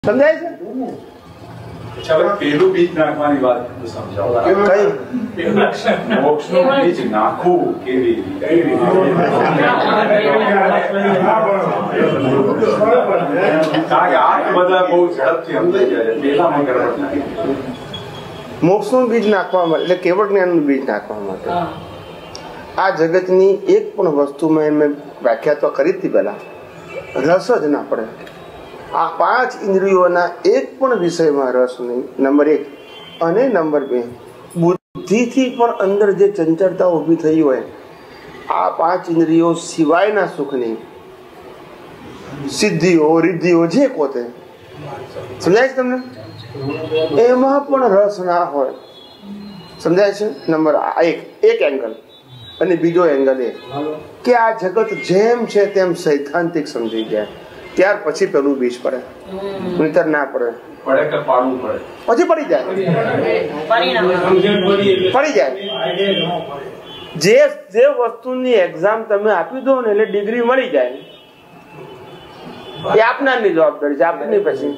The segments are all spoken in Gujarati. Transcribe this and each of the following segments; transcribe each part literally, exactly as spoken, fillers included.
સમજાય છે? અચ્છા, હવે પેલું બીજ નાખવાની વાત સમજાવો. કઈ મોક્ષનું બીજ નાખવું કેવી રીતે? કારણ કે આ બધા બહુ ઝડપથી સમજાઈ જાય છે. પેલામાં ગરબડ થાય. મોક્ષનું બીજ નાખવા માટે એટલે કેવળ જ્ઞાનનું બીજ નાખવા માટે આ જગતની એક પણ વસ્તુમાં મેં વ્યાખ્યા તો કરી હતી પહેલા, રસ જ ના પડે. આ પાંચ ઇન્દ્રિયોના એક પણ વિષયમાં રસ નહીં, નંબર એક. અને નંબર બે, બુદ્ધિથી પણ અંદર જે ચંચળતા ઊભી થઈ હોય, આ પાંચ ઇન્દ્રિયો સિવાયના સુખની સિદ્ધિઓ રિદ્ધિઓ જે પોતે સમજાય છે તમને, એમાં પણ રસ ના હોય. સમજાય છે? નંબર એક એક એંગલ. અને બીજો એંગલ એ કે આ જગત જેમ છે તેમ સૈદ્ધાંતિક સમજી જાય, ત્યાર પછી પેલું બીજ પડે, નહીતર ના પડે. પડે કે પાડવું પડે? પછી પડી જાય, પડી જાય. જે જે વસ્તુની એક્ઝામ તમે આપી દો ને એટલે ડિગ્રી મળી જાય, એ આપનારની જવાબદારી છે, આપની. પછી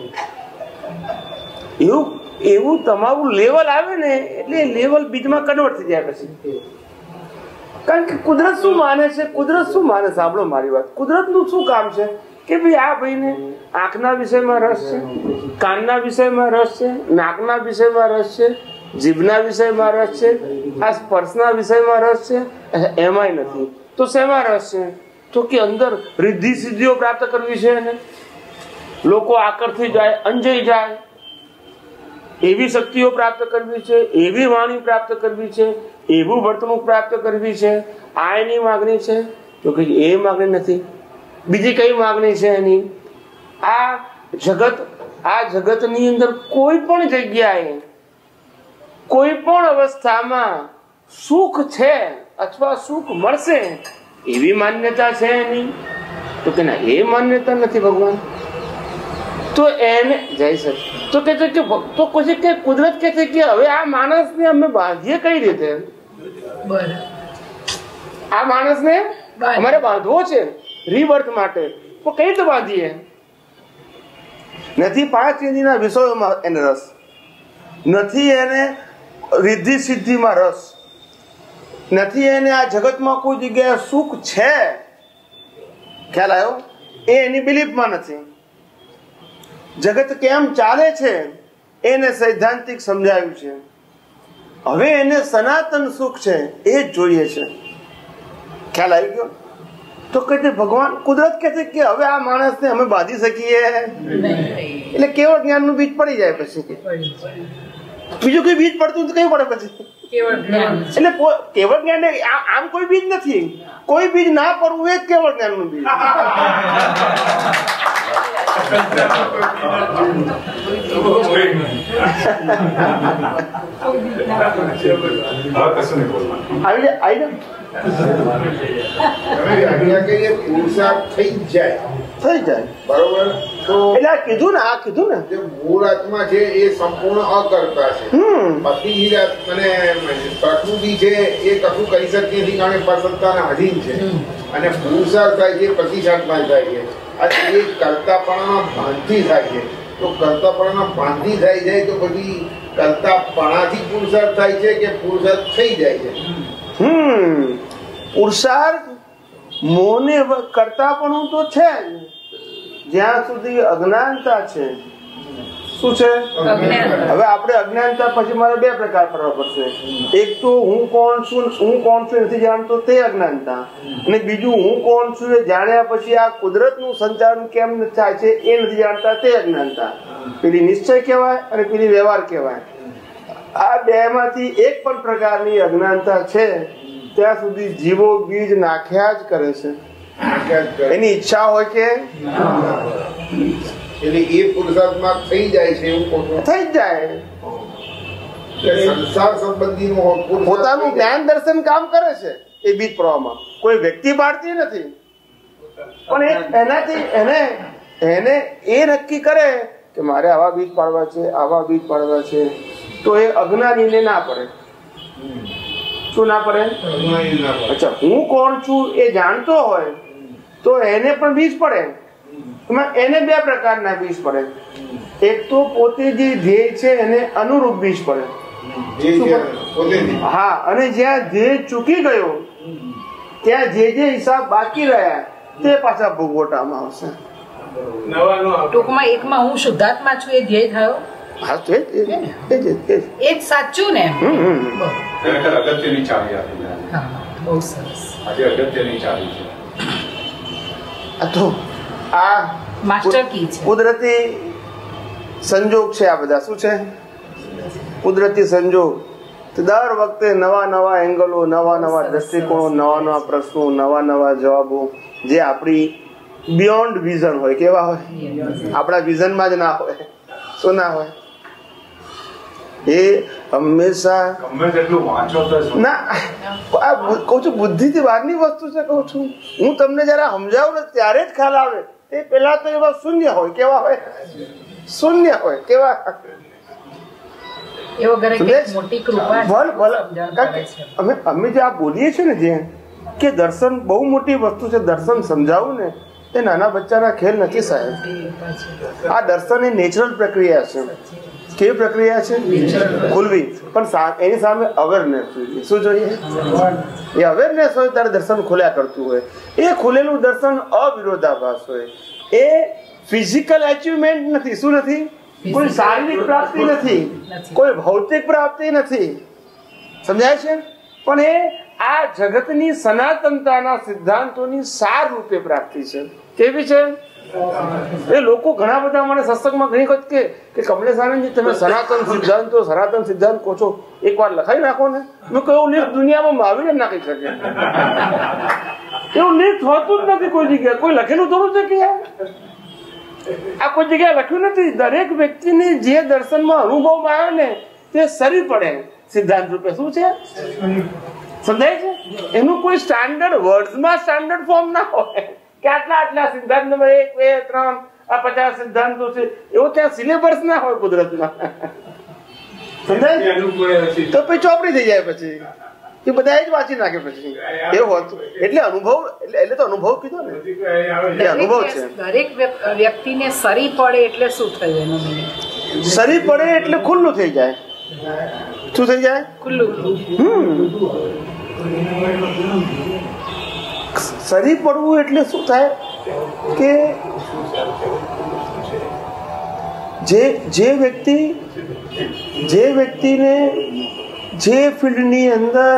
એવું એવું તમારું લેવલ આવે ને એટલે લેવલ બીજમાં કન્વર્ટ થઈ જાય પછી. કારણ કે કુદરત શું માને છે, કુદરત શું માને? સાંભળો મારી વાત. કુદરતનું શું કામ છે કે ભાઈ આ ભાઈને આંખના વિષયમાં રસ છે, કાનના વિષયમાં રસ છે, નાકના વિષયમાં રસ છે, જીભના વિષયમાં રસ છે, આ સ્પર્શના વિષયમાં રસ છે, એમાંય નથી તો શેમાં રસ છે? તો કે અંદર રિદ્ધિ સિદ્ધિઓ પ્રાપ્ત કરવી છે ને લોકો આકર્ષી જાય, અંજાઈ જાય, એવી શક્તિઓ પ્રાપ્ત કરવી છે, એવી વાણી પ્રાપ્ત કરવી છે, એવું વર્તણૂક પ્રાપ્ત કરવી છે. આ એની માગણી છે? તો કે એ માગણી નથી. બીજી કઈ માગણી છે એની? આ જગત આ જગતની અંદર કોઈ પણ જગ્યાએ કોઈ પણ અવસ્થામાં સુખ છે અથવા સુખ મળશે એવી માન્યતા છે એની? તો કે ના, એ માન્યતા નથી ભગવાન. તો એને જય સર તો કે છે કે ભક્તો કહે કે કુદરત કહે છે કે હવે આ માણસને અમે બાંધીએ કઈ રીતે? આ માણસને અમારે બાંધવો છે રીબર્થ માટે, તો કઈ રીતે બાંધીએ? નથી પાંચ ઇન્દ્રિયના વિષયોમાં એને રસ, નથી એને રિદ્ધિ સિદ્ધિમાં રસ, નથી એને આ જગતમાં કોઈ જગ્યાએ સુખ છે, ખ્યાલ આવ્યો? એ એની બિલીફમાં નથી. જગત કેમ ચાલે છે એને સૈદ્ધાંતિક સમજાવ્યું છે. હવે એને સનાતન સુખ છે એ જ જોઈએ છે. ખ્યાલ આવી ગયો? તો કહે ભગવાન કુદરત કહે છે કે હવે આ માણસને અમે બાંધી શકીએ, એટલે કેવળ જ્ઞાનનું બીજ પડી જાય. પછી બીજું કોઈ બીજ પડતું તો કયું પડે પછી? એટલે કેવળ જ્ઞાન આમ કોઈ બીજ નથી, કોઈ બીજ ના પડવું એ જ કેવળ જ્ઞાનનું બીજ. થઈ જાય થઈ જાય બરોબર. તો એટલે આ કીધું ને, આ કીધું ને જે મૂળ આત્મા છે એ સંપૂર્ણ અકર્તા છે. બધી અને પ્રકૃતિ છે એ કશું કરી શકતી નથી, કારણ કે પરસત્તાના અધીન છે. અને પુરુષાર્થ થાય છે પ્રતિષ્ઠામાં થાય છે. અને એ કર્તાપણામાં ભાંતિ થાય છે. તો કર્તાપણામાં ભાંતિ થઈ જાય તો પછી કર્તાપણાથી પુરુષાર્થ થાય છે કે પુરુષાર્થ થઈ જાય છે? હમ પુરુષાર્થ મોને કરતાપણું તો છે જ, જ્યાં સુધી અજ્ઞાનતા છે. શું છે? હવે આપણે અજ્ઞાનતા પછી મારે બે પ્રકાર કરવા પડશે. એક તો હું કોણ છું, હું કોણ છું નથી જાણતો તે અજ્ઞાનતા, અને બીજું હું કોણ છું એ જાણ્યા પછી આ કુદરતનું સંચાલન કેમ થાય છે એ નથી જાણતા તે અજ્ઞાનતા. પેલી નિશ્ચય કહેવાય અને પેલી વ્યવહાર કહેવાય. આ બે માંથી એક પણ પ્રકારની અજ્ઞાનતા છે ત્યાં સુધી જીવો બીજ નાખ્યા જ કરે છે. એની ઈચ્છા હોય કે એટલે એ પુરુષાર્થમાં થઈ જાય છે, એવું થઈ જાય. સંસાર સંબંધીનું પોતાનું જ્ઞાન દર્શન કામ કરે છે એ બીજ પ્રવાહમાં. કોઈ વ્યક્તિ બાળતી નથી, પણ એનાથી એને એને એ નક્કી કરે કે મારે આવા બીજ પાડવા છે, આવા બીજ પાડવા છે, તો એ અજ્ઞાનીને ના પડે. શું ના પડે? અચ્છા, હું કોણ છું એ જાણતો હોય તો એને પણ બીજ પડે. એને બે પ્રકારના બીજ પડે. એક તો પોતે જે ધ્યેય છે એને અનુરૂપ બીજ પડે. હા, અને જ્યાં ધ્યેય ચૂકી ગયો ત્યાં જે જે હિસાબ બાકી રહ્યા તે પાછા ભોગવટામાં આવશે. ટૂંકમાં એકમાં હું શુદ્ધાત્મા છું એ ધ્યેય થયો. હા, તો એ જ સાચું ને. અગત્યની ચાવી આપી. હા, બહુ સરસ. આજે અગત્યની ચાવી છે. આ તો આ માસ્ટર કી છે. કુદરતી સંજોગ છે. આ બધા શું છે? કુદરતી સંજોગ. દર વખતે નવા નવા એંગલો, નવા નવા દ્રષ્ટિકોણો, નવા નવા પ્રશ્નો, નવા નવા જવાબો જે આપણી બિયોન્ડ વિઝન હોય. કેવા હોય? આપણા વિઝનમાં જ ના હોય. શું ના હોય? એ હંમેશા ના, આ કહું છું બુદ્ધિથી બહારની વસ્તુ છે. કહું છું હું તમને જયારે સમજાવું ને ત્યારે જ ખ્યાલ આવે. તે પેલા તો એવા શૂન્ય હોય. કેવા હોય? શૂન્ય હોય. કેવા? અમે અમે જે આ બોલીએ છીએ ને, જે કે દર્શન બહુ મોટી વસ્તુ છે, દર્શન સમજાવું ને એ નાના બચ્ચાના ખેલ નથી સાહેબ. આ દર્શન એ નેચરલ પ્રક્રિયા છે. કેવી પ્રક્રિયા છે? ખુલવી. પણ એની સામે અવેરનેસ જોઈએ. શું જોઈએ? એ અવેરનેસ હોય ત્યારે દર્શન ખુલ્યા કરતું હોય. એ ખુલેલું દર્શન અવિરોધાભાસ હોય. એ ફિઝિકલ અચીવમેન્ટ નથી. શું નથી? કોઈ શારીરિક પ્રાપ્તિ નથી, કોઈ ભૌતિક પ્રાપ્તિ નથી. સમજાય છે? પણ એ આ જગતની સનાતનતાના સિદ્ધાંતોની સાર રૂપે પ્રાપ્તિ છે. કેવી છે? એ લોકો ઘણા બધા મને સત્સંગમાં ઘણી વખત કે કમલેશ આનંદજી તમે સનાતન સિદ્ધાંતો સનાતન સિદ્ધાંત કહો છો, એક વાર લખાઈ નાખો ને. મેં કહ્યું લેખ દુનિયામાં મહાવીર નાખી શકે. એવું લેખ હોતું જ નથી કોઈ જગ્યાએ. કોઈ લખેલું થોડું છે કે આ કોઈ જગ્યાએ લખ્યું નથી. દરેક વ્યક્તિની જે દર્શનમાં અનુભવમાં આવે ને તે સરી પડે સિદ્ધાંત રૂપે. શું છે? સમજાય છે? એનું કોઈ સ્ટાન્ડર્ડ વર્ડ્સમાં સ્ટાન્ડર્ડ ફોર્મ ના હોય કે આટલા આટલા સિદ્ધાંત નંબર એક, બે, ત્રણ, આ પચાસ સિદ્ધાંતો છે એવો ત્યાં સિલેબસ ના હોય કુદરતમાં. સમજાય? તો પછી ચોપડી થઈ જાય. પછી એ બધા જ વાંચી નાખે. પછી એવું હોતું. એટલે અનુભવ એટલે તો અનુભવ કીધો ને, એ અનુભવ છે. દરેક વ્યક્તિને સરી પડે એટલે શું થયું એનું મીનિંગ? સરી પડે એટલે ખુલ્લું થઈ જાય. શું થઈ જાય? ખુલ્લું. હમ સરી પડવું એટલે શું થાય કે જે જે વ્યક્તિ જે વ્યક્તિને જે ફિલ્ડની અંદર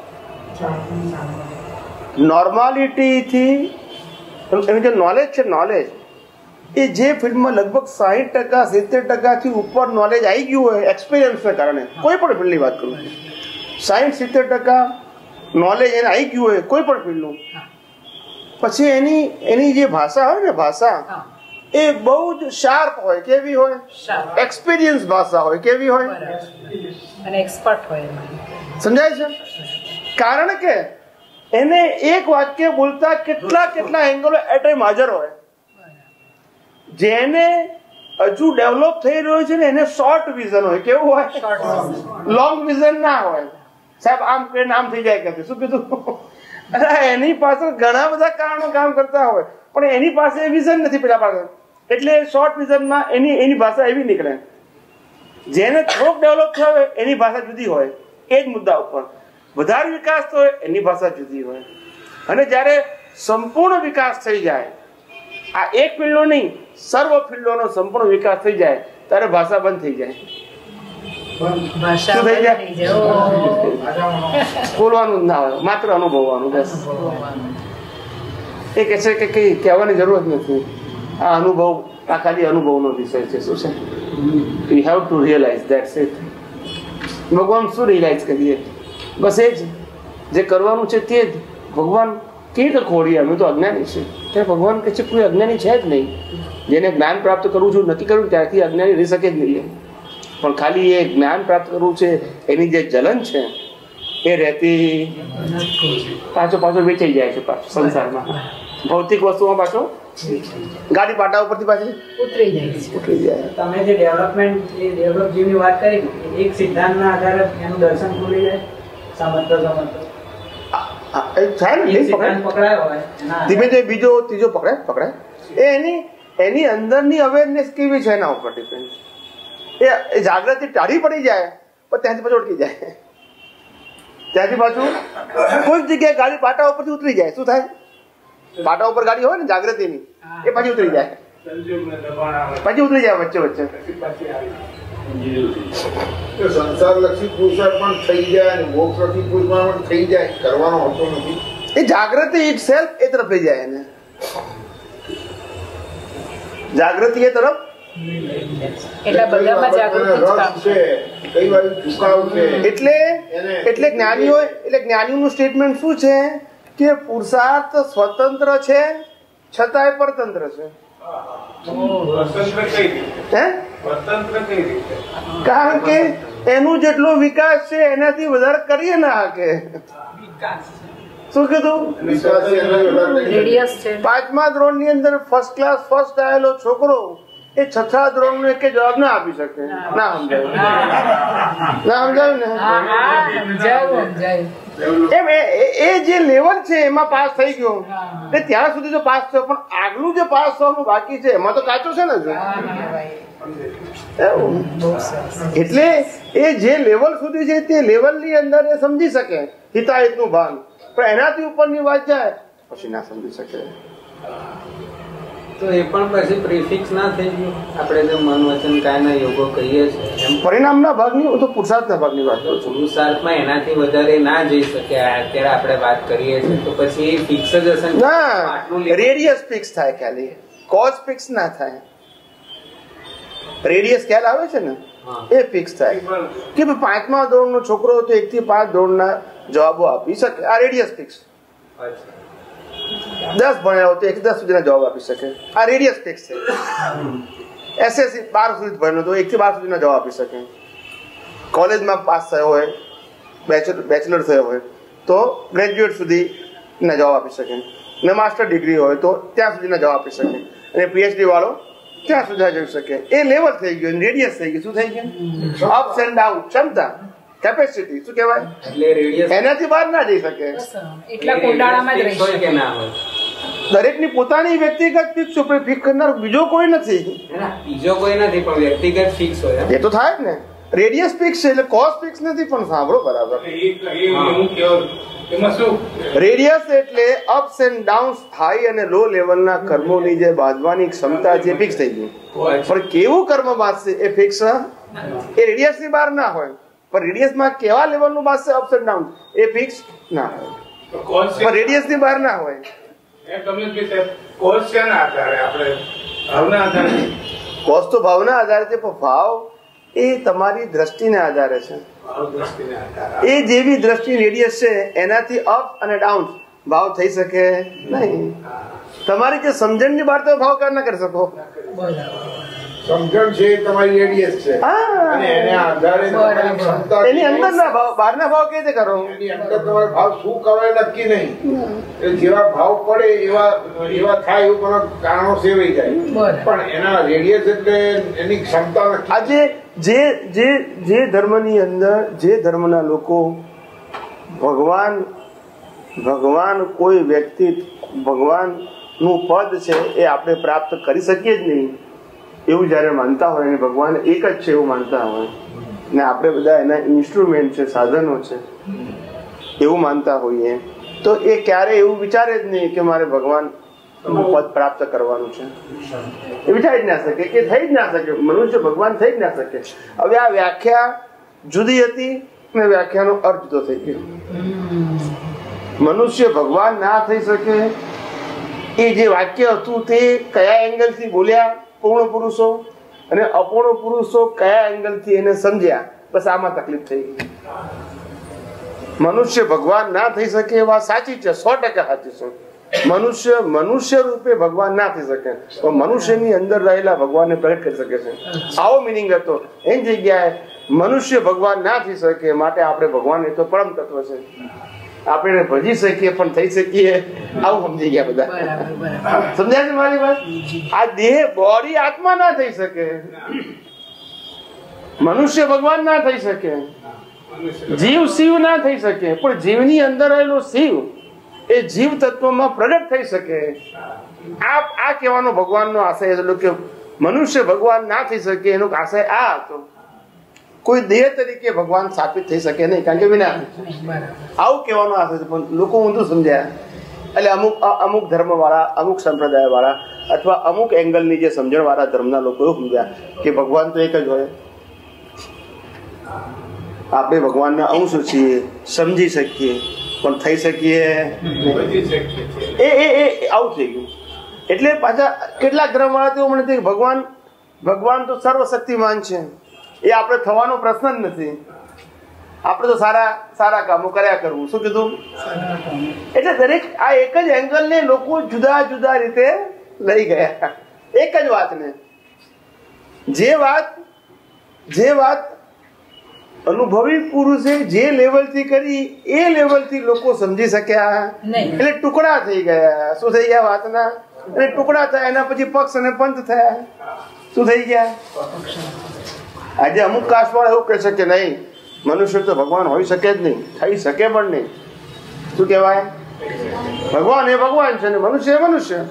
નોર્માલિટીથી એનું જે નોલેજ છે, નોલેજ એ જે ફિલ્ડમાં લગભગ સાહીઠ ટકા સિત્તેર ટકાથી ઉપર નોલેજ આવી ગયું હોય એક્સપિરિયન્સને કારણે, કોઈ પણ ફિલ્ડની વાત કરું, સાહીઠ સિત્તેર ટકા નોલેજ એને આવી ગયું હોય કોઈ પણ ફિલ્ડનું, પછી એની એની જે ભાષા હોય ને, ભાષા એ બહુ જ શાર્પ હોય. કેવી હોય? એક્સપિરિયન્સ ભાષા હોય. કેવી હોય? અને એક્સપર્ટ હોય. સમજાય છે? કારણ કે એને એક વાક્ય બોલતા કેટલા કેટલા એંગલો એટ ટાઈમ હાજર હોય. જેને હજુ ડેવલપ થઈ રહ્યો છે ને એને શોર્ટ વિઝન હોય. કેવું હોય? લોંગ વિઝન ના હોય. સાહેબ આમ કરીને આમ થઈ જાય કે શું કીધું? એની પાછળ ઘણા બધા કારણો કામ કરતા હોય પણ એની પાસે વિઝન નથી પેલા પાસે, એટલે શોર્ટ વિઝનમાં એની એની ભાષા એવી નીકળે. જેને થોડોક ડેવલપ થયો હોય એની ભાષા જુદી હોય એ જ મુદ્દા ઉપર. વધારે વિકાસ થયો હોય એની ભાષા જુદી હોય. અને જ્યારે સંપૂર્ણ વિકાસ થઈ જાય, આ એક ફિલ્ડનો નહીં સર્વ ફિલ્ડોનો સંપૂર્ણ વિકાસ થઈ જાય ત્યારે ભાષા બંધ થઈ જાય. બોલવાનું ના હોય, માત્ર અનુભવવાનું. બસ એ કહે છે કે કઈ કહેવાની જરૂરત નથી. આ અનુભવ આ ખાલી અનુભવનો વિષય છે. શું છે? You have to realise that's it. ભગવાન શું રિયલાઇઝ કરીએ? બસ એ જ જે કરવાનું છે તે જ. ભગવાન કેવી રીતે ખોડીએ? અમે તો અજ્ઞાની છે. ત્યારે ભગવાન કહે છે કોઈ અજ્ઞાની છે જ નહીં. જેને જ્ઞાન પ્રાપ્ત કરવું છું નથી કરવું ત્યારથી અજ્ઞાની રહી શકે જ નહીં. પણ ખાલી એ જ્ઞાન પ્રાપ્ત કરવું છે એની જે જલન છે એ રહેતી પાછો પાછો વેચાઈ જાય છે સંસારમાં. ભૌતિક વસ્તુમાં પાછો ગાડી પાટા ઉપરથી પાછી ઉતરી જાય છે. ઉતરી જાય. તમે જે ડેવલપમેન્ટ એ ડેવલપ જેવી વાત કરી, એક સિદ્ધાંતના આધારે એનું દર્શન ખુલી જાય સમજતો સમજતો થાય ને. ધીમે ધીમે બીજો ત્રીજો પકડાય પકડાય એ એની એની અંદરની અવેરનેસ કેવી છે એના ઉપર ડિપેન્ડ. એ જાગૃતિ ટાઢી પડી જાય પણ ત્યાંથી પાછું અટકી જાય. ત્યાંથી પાછું કોઈ જગ્યાએ ગાડી પાટા ઉપરથી ઉતરી જાય. શું થાય? પાટા ઉપર ગાડી હોય ને જાગૃતિની, એ પછી ઉતરી જાય, પછી ઉતરી જાય વચ્ચે વચ્ચે. સંસારલક્ષી પુરુષાર્થ પણ થઈ જાય અને મોક્ષલક્ષી પુરુષાર્થ પણ થઈ જાય, કરવાનો હોતો નથી. એ જાગૃતિ ઇટ સેલ્ફ એ તરફ લઈ જાય એને. જાગૃતિ એ તરફ એટલે બધામાં જાગૃતિ જ કામ છે. કઈ વાર ઝુકાવ છે. એટલે એટલે જ્ઞાનીઓ એટલે જ્ઞાનીઓનું સ્ટેટમેન્ટ શું છે કે પુરુષાર્થ સ્વતંત્ર છે છતાંય પરતંત્ર છે. હે? કારણ કે એનું જેટલો વિકાસ છે એનાથી વધારે કરીએ ના કે શું કીધું? પાંચમા ધોરણ ની અંદર ફર્સ્ટ ક્લાસ ફર્સ્ટ આવેલો છોકરો એ છઠ્ઠા ધોરણ નો એક જવાબ ના આપી શકે. ના સમજાયું? ના સમજાયું ને? એમ એ જે લેવલ છે એમાં પાસ થઈ ગયો ને ત્યાં સુધી જો પાસ થયો, પણ આગલું જે પાસ થવાનું બાકી છે એમાં તો કાચો છે ને. એટલે એ જે લેવલ સુધી છે તે લેવલ ની અંદર એ સમજી શકે હિતાહિત નું ભાન, પણ એનાથી ઉપરની વાત જાય પછી ના સમજી શકે. તો એ પણ પછી પ્રિફિક્સ ના થઈ ગયું. આપણે જે મન વચન કાયના યોગો કહીએ છીએ એમ પરિણામના ભાગની, હું તો પુરુષાર્થના ભાગની વાત કરું છું. પુરુષાર્થમાં એનાથી વધારે ના જઈ શકે. અત્યારે આપણે વાત કરીએ છીએ તો પછી ફિક્સ જ હશે ના. રેડિયસ ફિક્સ થાય, ખાલી કોઝ ફિક્સ ના થાય. રેડિયસ ખ્યાલ આવે છે ને, એ ફિક્સ થાય કે પાંચમા ધોરણ નો છોકરો તો એક થી પાંચ ધોરણ ના જવાબો આપી શકે. આ રેડિયસ ફિક્સ. દસ ભણેલો તો એક દસ સુધીના જવાબ આપી શકે. આ રેડિયસ ફિક્સ છે. એસએસસી બાર સુધી ભણેલો તો એક થી બાર સુધીના જવાબ આપી શકે. કોલેજમાં પાસ થયો હોય, બેચલર થયો હોય તો ગ્રેજ્યુએટ સુધીના જવાબ આપી શકે, ને માસ્ટર ડિગ્રી હોય તો ત્યાં સુધીના જવાબ આપી શકે, અને પીએચડી વાળો ત્યાં સુધી જઈ શકે. એ લેવલ થઈ ગયું, રેડિયસ થઈ ગયું. શું થઈ ગયું? અપ્સ એન્ડ ડાઉન, ક્ષમતા, કેપેસિટી. શું કહેવાય? એટલે રેડિયસ એનાથી બહાર ના જઈ શકે. એટલા કુંડાળામાં જ રહી શકે. કે ના હોય. દરેકની પોતાની વ્યક્તિગત ફિક્સ ઉપર ફિક્સ કરનાર બીજો કોઈ નથી. બીજો કોઈ નથી, પણ વ્યક્તિગત ફિક્સ હોય. એ તો થાય જ ને. રેડિયસ ફિક્સ છે એટલે કોઝ ફિક્સ નથી. પણ સાંભળો બરાબર, રેડિયસ એટલે અપ્સ એન્ડ ડાઉન્સ, હાઈ અને લો લેવલના કર્મોની જે બાંધવાની ક્ષમતા છે ફિક્સ થઈ ગઈ. પણ કેવું કર્મ બાંધશે એ ફિક્સ એ રેડિયસ ની બહાર ના હોય. પણ રેડિયસમાં કેવા લેવલનું બાંધશે અપ્સ એન્ડ ડાઉન એ ફિક્સ ના હોય. પણ રેડિયસ ની બહાર ના હોય. કોઝ તો ભાવના આધારે છે, પણ ભાવ એ તમારી દ્રષ્ટિને આધારે છે. એ જેવી દ્રષ્ટિ રેડિયસ છે એનાથી અપ અને ડાઉન ભાવ થઈ શકે નહીં. તમારી જે સમજણની બહાર તો ભાવ કર ના કરી શકો. સમજણ છે તમારી રેડિયસ છે અને એને આધારે તમારી ક્ષમતા, એની અંદર ના ભાવ, બહારના ભાવ કેવી રીતે કરો? એની અંદર તમારો ભાવ શું કરો એ નક્કી નહીં. એ જેવા ભાવ પડે એવા એવા થાય એવું પણ કારણો સેવાઈ જાય. પણ એના રેડિયસ એટલે એની ક્ષમતા નક્કી. આજે જે જે જે ધર્મની અંદર જે ધર્મના લોકો ભગવાન ભગવાન કોઈ વ્યક્તિ ભગવાનનું પદ છે એ આપણે પ્રાપ્ત કરી શકીએ જ નહીં એવું જયારે માનતા હોય, અને ભગવાન એક જ છે એવું માનતા હોય, ને આપણે બધા એના ઇન્સ્ટ્રુમેન્ટ છે, સાધનો છે એવું માનતા હોઈએ, તો એ ક્યારે એવું વિચારે જ નહીં કે મારે ભગવાન પદ પ્રાપ્ત કરવાનું છે. એ વિચારી જ ના શકે, કે થઈ જ ના શકે. મનુષ્ય ભગવાન થઈ જ ના શકે. હવે આ વ્યાખ્યા જુદી હતી ને વ્યાખ્યાનો અર્થ જુદો થઈ ગયો. મનુષ્ય ભગવાન ના થઈ શકે એ જે વાક્ય હતું તે કયા એંગલ થી બોલ્યા પૂર્ણ પુરુષો, અને અપૂર્ણ પુરુષો કયા એંગલ થી એને સમજ્યા, બસ આમાં તકલીફ થઈ ગઈ. મનુષ્ય ભગવાન ના થઈ શકે એ વાત સાચી છે, સો ટકા સાચી છે. મનુષ્ય મનુષ્ય રૂપે ભગવાન ના થઈ શકે, પણ મનુષ્યની અંદર રહેલા ભગવાનને પ્રગટ કરી શકે છે. આવો મિનિંગ હતો. એની જગ્યાએ મનુષ્ય ભગવાન ના થઈ શકે માટે આપણે ભગવાન એ તો પરમ તત્વ છે, આપણે ભજી શકીએ પણ થઈ શકીએ, આવું સમજી ગયા બધા. સમજાય છે મારી વાત? આ દેહ બોડી આત્મા ના થઈ શકે, મનુષ્ય ભગવાન ના થઈ શકે, જીવ શિવ ના થઈ શકે, પણ જીવની અંદર રહેલો શિવ એ જીવ તત્વમાં પ્રગટ થઈ શકે. આ આ કહેવાનો ભગવાનનો આશય હતો કે મનુષ્ય ભગવાન ના થઈ શકે, એનો આશય આ હતો. કોઈ દેહ તરીકે ભગવાન સ્થાપિત થઈ શકે નહીં, કારણ કે વિના. આવું કહેવાનો આશય છે, પણ લોકો ઊંધું સમજ્યા. એટલે અમુક અમુક ધર્મ વાળા, અમુક સંપ્રદાય વાળા અથવા અમુક એંગલની જે સમજણ વાળા ધર્મના લોકો એવું સમજ્યા કે ભગવાન તો એક જ હોય, આપણે ભગવાનના અંશ છીએ, સમજી શકીએ પણ થઈ શકીએ એ એ એ આવું થઈ ગયું. એટલે પાછા કેટલાક ધર્મ વાળા તો મને કે ભગવાન ભગવાન તો સર્વશક્તિમાન છે, એ આપણે થવાનો પ્રશ્ન જ નથી, આપણે તો સારા સારા કામો કર્યા કરવું. શું કીધું? એટલે દરેક આ એક જ એંગલને લોકો જુદા જુદા રીતે લઈ ગયા. એક જ વાતને, જે વાત જે વાત અનુભવી પુરુષે જે લેવલથી કરી એ લેવલથી લોકો સમજી શક્યા એટલે ટુકડા થઈ ગયા. શું થઈ ગયા વાતના? એટલે ટુકડા થયા, એના પછી પક્ષ અને પંથ થયા. શું થઈ ગયા? આજે અમુક કાસ્ટ વાળા એવું કહે છે કે નહીં, મનુષ્ય તો ભગવાન હોઈ શકે જ નહીં, થઈ શકે પણ નહીં. શું કહેવાય? ભગવાન એ ભગવાન છે ને મનુષ્ય એ મનુષ્ય.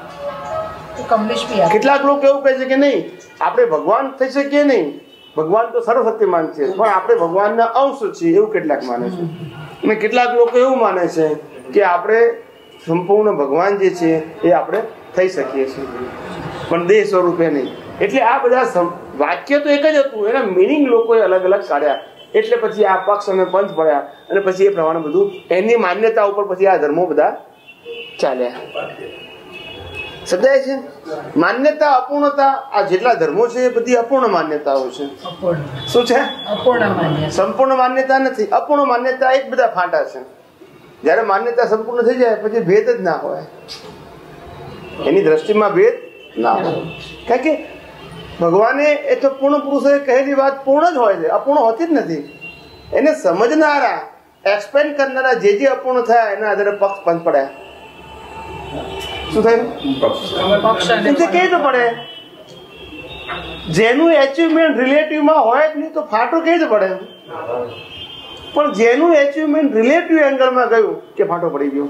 કેટલાક લોકો એવું કહે છે કે નહીં, આપણે ભગવાન થઈ શકીએ નહીં, ભગવાન તો સર્વશક્તિમાન છે પણ આપણે ભગવાનના અંશ છીએ, એવું કેટલાક માને છે. અને કેટલાક લોકો એવું માને છે કે આપણે સંપૂર્ણ ભગવાન જે છે એ આપણે થઈ શકીએ છીએ પણ દેહ સ્વરૂપે નહીં. એટલે આ બધા વાક્ય તો એક જ હતું, એના મિનિંગ લોકોએ અલગ અલગ કાઢ્યા. એટલે પછી આ પક્ષ અને પંથ પડ્યા અને પછી એ પ્રમાણે બધું એની માન્યતા ઉપર પછી આ ધર્મો બધા ચાલ્યા. સમજાય છે? માન્યતા અપૂર્ણતા, આ જેટલા ધર્મો છે એ બધી અપૂર્ણ માન્યતાઓ છે. શું છે? સંપૂર્ણ માન્યતા નથી, અપૂર્ણ માન્યતા. એક બધા ફાંટા છે. જયારે માન્યતા સંપૂર્ણ થઈ જાય પછી ભેદ જ ના હોય, એની દ્રષ્ટિમાં ભેદ ના હોય. કારણ કે ભગવાને એ તો પૂર્ણ પુરુષોએ કહેલી વાત પૂર્ણ જ હોય છે, અપૂર્ણ હોતી જ નથી. એને સમજનારા, એક્સપ્લેન કરનારા જે જે અપૂર્ણ થયા એના આધારે પક્ષ પંથ પડ્યા. શું થયું? કેવી રીતે પડે? જેનું એચિવમેન્ટ રિલેટિવમાં હોય જ નહીં તો ફાટો કેવી રીતે પડે? પણ જેનું એચિવમેન્ટ રિલેટિવ એંગલમાં ગયું કે ફાટો પડી ગયો.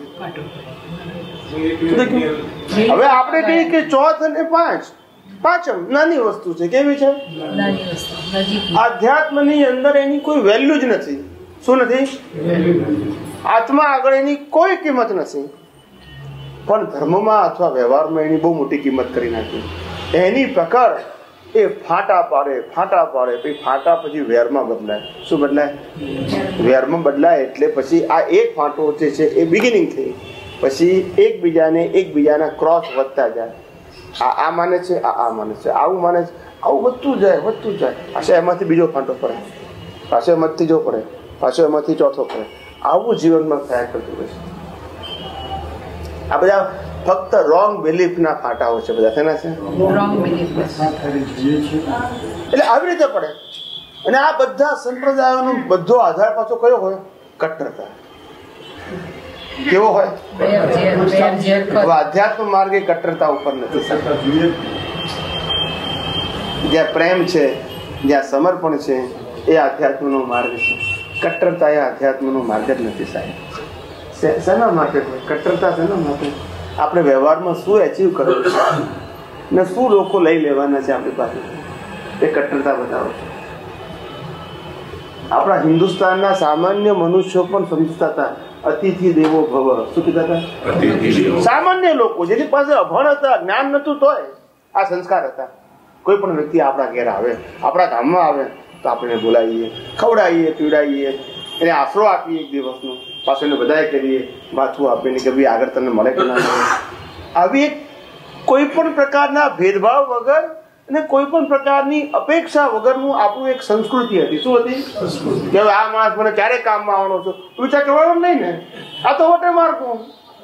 હવે આપણે કહીએ કે ચોથ અને પાંચ, પાંચમ નાની વસ્તુ છે. કેવી છે? આધ્યાત્મની અંદર એની કોઈ વેલ્યુ જ નથી. શું નથી? આત્મા આગળ એની કોઈ કિંમત નથી. પણ ધર્મમાં અથવા વ્યવહારમાં એની બહુ મોટી કિંમત કરી નાખી. એની પકડ એ ફાટા પાડે ફાટા પાડે પછી ફાટા પછી વેરમાં બદલાય. શું બદલાય? વેરમાં બદલાય એટલે પછી આ એક ફાંટો જે છે એ બિગિનિંગ થઈ, પછી એકબીજાને એકબીજાના ક્રોસ વધતા જાય. આ આ માને છે, આ આ માને છે, આવું માને છે, આવું વધતું જાય વધતું જાય. પાછા એમાંથી બીજો ફાંટો પડે, પાછો એમાંથી ત્રીજો પડે, પાછો એમાંથી ચોથો પડે. આવું જીવનમાં થયા કરતું હોય છે. આ બધા ફક્ત રોંગ બિલીફ ના ફાટાઓ છે. બધા શેના છે? એટલે આવી રીતે પડે. અને આ બધા સંપ્રદાયોનો બધો આધાર પાછો કયો હોય? કટ્ટરતા. કેવો હોય? આધ્યાત્મ માર્ગ એ કટ્ટરતા ઉપર નથી. જ્યાં પ્રેમ છે, જ્યાં સમર્પણ છે એ આધ્યાત્મનો માર્ગ છે. કટ્ટરતા એ આધ્યાત્મનો માર્ગ જ નથી સાહેબ. શેના માટે? કટ્ટરતા શેના માટે? આપણે વ્યવહારમાં શું એચીવ કરવું છે ને શું લોકો લઈ લેવાના છે આપણી પાસે, એ કટ્ટરતા બતાવે છે. આપણા હિન્દુસ્તાનના સામાન્ય મનુષ્યો પણ સમજતા હતા અતિથિ દેવો ભવ. શું કીધા હતા? સામાન્ય લોકો જેની પાસે અભણ હતા, જ્ઞાન નતું, તોય આ સંસ્કાર હતા. કોઈ પણ વ્યક્તિ આપણા ઘેર આવે, આપણા ગામમાં આવે તો આપણે બોલાવીએ, ખવડાવીએ, પીવડાવીએ, એને આશરો આપીએ એક દિવસનો, પાછો એને બધાએ કરીએ, માથું આપીને કે ભાઈ આગળ તને મળે કે ના મળે. આવી એક કોઈ પણ પ્રકારના ભેદભાવ વગર અને કોઈ પણ પ્રકારની અપેક્ષા વગરનું આપણું એક સંસ્કૃતિ હતી. શું હતી? કે આ માણસ મને ક્યારે કામમાં આવવાનો છો વિચાર કરવાનો નહીં ને, આ તો વટે મારકું.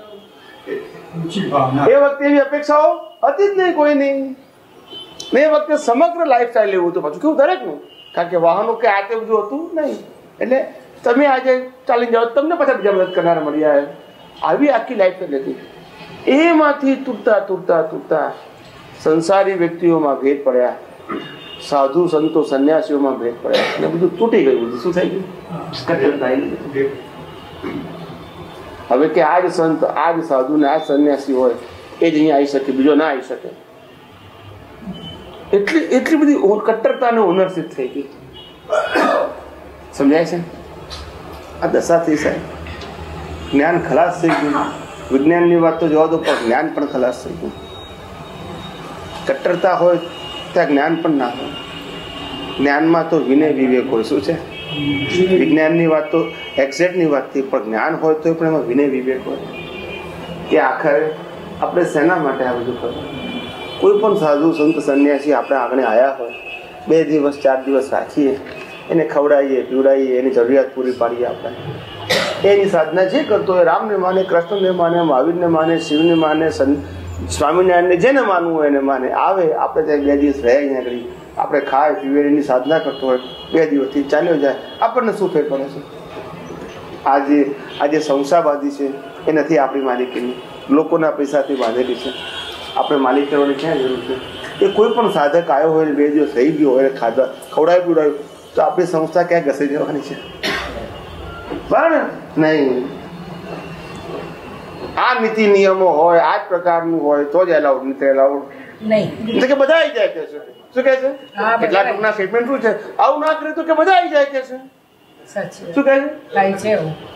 એ વખતે એવી અપેક્ષાઓ હતી જ નહીં કોઈની. ને એ વખતે સમગ્ર લાઈફ સ્ટાઈલ એવું હતું. પાછું કેવું દરેકનું, કારણ કે વાહનો કે આ તે બધું હતું નહીં. એટલે તમે આજે ચાલી જાઓ, તમને પાછા બીજા મદદ કરનારા મળી આવે. આવી આખી લાઈફ હતી. એમાંથી તૂટતા તૂટતા તૂટતા સંસારી વ્યક્તિઓમાં ભેદ પડ્યા, સાધુ સંતો સંન્યાસીઓમાં ભેદ પડ્યા અને બધું તૂટી ગયું. શું થઈ ગયું? હવે કે આ જ સંત, આ જ સાધુ ને આ જ સંન્યાસી હોય એ જ અહીંયા આવી શકે, બીજો ના આવી શકે. એટલી એટલી બધી કટ્ટરતા ને ઓનરશીપ થઈ ગઈ. સમજાય છે? આ દશા થઈ સાહેબ. જ્ઞાન ખલાસ થઈ ગયું. વિજ્ઞાનની વાત તો જવા દો, પણ જ્ઞાન પણ ખલાસ થઈ ગયું. કટ્ટરતા હોય ત્યાં જ્ઞાન પણ ના હોય. જ્ઞાનમાં તો વિનય વિવેક હોય. શું છે? વિજ્ઞાનની વાત તો એક્ઝેક્ટની વાત થઈ, પણ જ્ઞાન હોય તો પણ એમાં વિનય વિવેક હોય. કે આખરે આપણે શેના માટે આ બધું કરવું? કોઈ પણ સાધુ સંત સંન્યાસી આપણે આગળ આવ્યા હોય, બે દિવસ ચાર દિવસ રાખીએ, એને ખવડાવીએ પીવડાવીએ, એની જરૂરિયાત પૂરી પાડીએ. આપણે એની સાધના જે કરતો હોય, રામને માને, કૃષ્ણને માને, મહાવીરને માને, શિવને માને, સ્વામિનારાયણને જેને માનવું હોય એને માને, આવે આપણે ત્યાં બે દિવસ રહે, અહીંયા આગળ આપણે ખાય પીવે, એની સાધના કરતો હોય, બે દિવસથી ચાલ્યો જાય. આપણને શું ફેર પડે છે? આજે આજે સંસારવાદી છે એ નથી આપણી માલિકીની, લોકોના પૈસાથી બાંધેલી છે. આપણે માલિક કરવાની ક્યાં જરૂર છે? એ કોઈ પણ સાધક આવ્યો હોય, બે દિવસ રહી ગયો હોય, ખાધા ખવડાવી પીવડાવ્યું, તો આપણી સંસ્થા ક્યાં ઘસી જવાની છે? બરાબર નહીં. આ નીતિ નિયમો હોય, આ જ પ્રકારનું હોય તો જ એલાઉડ, નથી એલાઉડ નહીં. કે બધા આવી જાય કે છે. શું કે છે? કેટલા ટૂંકના સ્ટેટમેન્ટ શું છે? આવું ના કરે તો કે બધા આવી જાય કે છે. શું કહે છે?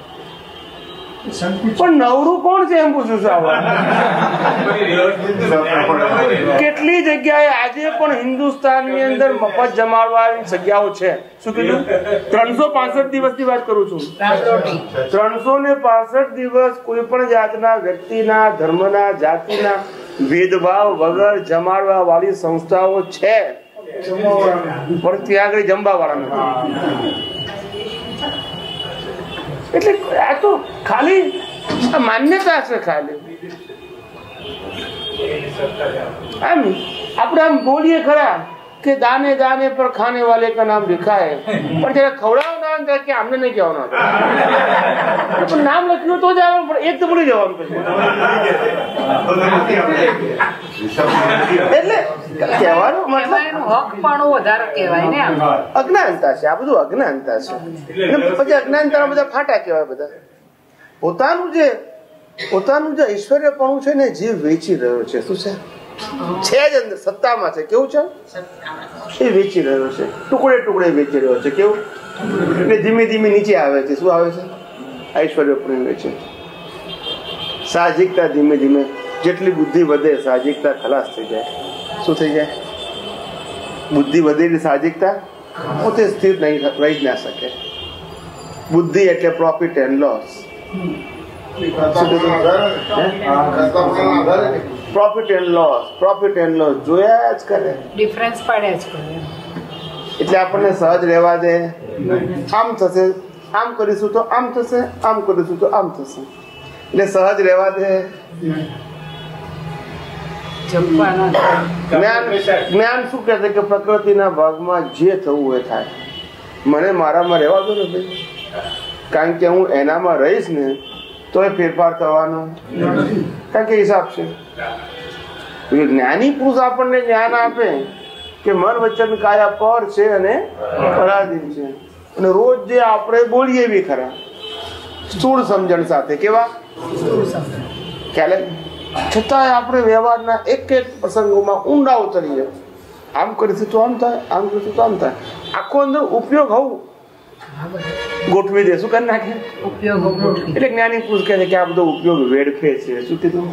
પણ નવરું કોણ છે એમ પૂછું છું. કેટલી જગ્યાએ આજે પણ હિન્દુસ્તાનની અંદર મફત જમાડવાની જગ્યાઓ છે. શું કીધું? ત્રણસો પાસઠ દિવસ ની વાત કરું છું. ત્રણસો ને પાસઠ દિવસ કોઈ પણ જાતના વ્યક્તિના, ધર્મના, જાતિના ભેદભાવ વગર જમાડવા વાળી સંસ્થાઓ છે, પણ ત્યાં આગળ જમવા વાળા નથી. એટલે આ તો ખાલી માન્યતા છે. ખાલી આમ આપણે આમ બોલીએ ખરા કે દાને દાને પર ખાને વાલે કા નામ लिखा है, પણ જયારે ખવડાવના ત્યારે કે આમને નહીં કહેવાનું, પણ નામ લખ્યું તો જ આવે, પણ એક તો ભૂલી જવાનું. એટલે કહેવાનું મતલબ અજ્ઞાનતા છે. આ બધું અજ્ઞાનતા છે. પછી અજ્ઞાનતા બધા ફાટા કહેવાય. બધા પોતાનું જે પોતાનું જે ઐશ્વર્યપણું છે ને, જીવ વેચી રહ્યો છે. શું છે? છે જ અંદર સત્તામાં છે. કેવું છે? એ વેચી રહ્યો છે, ટુકડે ટુકડે વેચી રહ્યો છે. કેવું? એટલે ધીમે ધીમે નીચે આવે છે. શું આવે છે? ઐશ્વર્યપણ વેચે. સાહજિકતા ધીમે ધીમે, જેટલી બુદ્ધિ વધે સાહજિકતા ખલાસ થઈ જાય. શું થઈ જાય? બુદ્ધિ વધેલી સાહજિકતા પોતે સ્થિર નહીં રહી જ ના શકે. બુદ્ધિ એટલે profit and loss. Profit and loss, profit and loss જોયા જ કરે, ડિફરન્સ પાડ્યા જ કરે. એટલે આપણને સહજ રહેવા દે. આમ થશે, આમ કરીશું તો આમ થશે, આમ કરીશું તો આમ થશે, એટલે સહજ રહેવા દે. જ્ઞાન જ્ઞાન શું કહે છે કે પ્રકૃતિના ભાગમાં જે થવું એ થાય, મને મારામાં રહેવા દો ને ભાઈ, કારણ કે હું એનામાં રહીશ ને તો એ ફેરફાર થવાનો, કારણ કે હિસાબ છે. જ્ઞાની પુરુષ આપણને જ્ઞાન આપે કે મન વચન કાયા પર છે અને પરાધીન છે, અને રોજ જે આપણે બોલીએ બી ખરા સ્થૂળ સમજણ સાથે. કેવા? ખ્યાલ? છતાંય આપણે વ્યવહારના એક એક પ્રસંગોમાં ઊંડા ઉતરીએ. આમ કરીશું તો આમ થાય, આમ કરીશું તો આમ થાય. આખો અંદર ઉપયોગ હોવું ગોઠવી દે. શું કરી નાખે? ઉપયોગ. એટલે જ્ઞાની પુરુષ કહે છે કે આ બધો ઉપયોગ વેડફે છે. શું કીધું?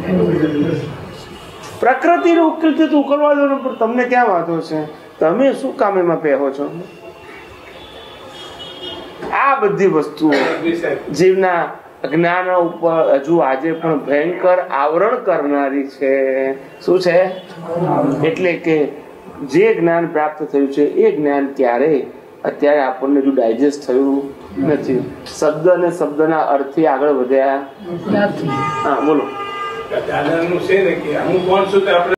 પ્રકૃતિને ઉકેલથી તો ઉકેલવા દો ને, પણ તમને ક્યાં વાંધો છે? તમે શું કામ એમાં પહેરો છો? આ બધી વસ્તુઓ જીવના જ્ઞાન ઉપર હજુ આજે પણ ભયંકર આવરણ કરનારી છે. શું છે? એટલે કે જે જ્ઞાન પ્રાપ્ત થયું છે એ જ્ઞાન ક્યારેય અત્યારે આપણને જો ડાયજેસ્ટ થયું નથી. શબ્દ અને શબ્દના અર્થથી આગળ વધ્યા નથી. હા બોલો. દાદાનું છે ને કે હું કોણ છું તે આપણે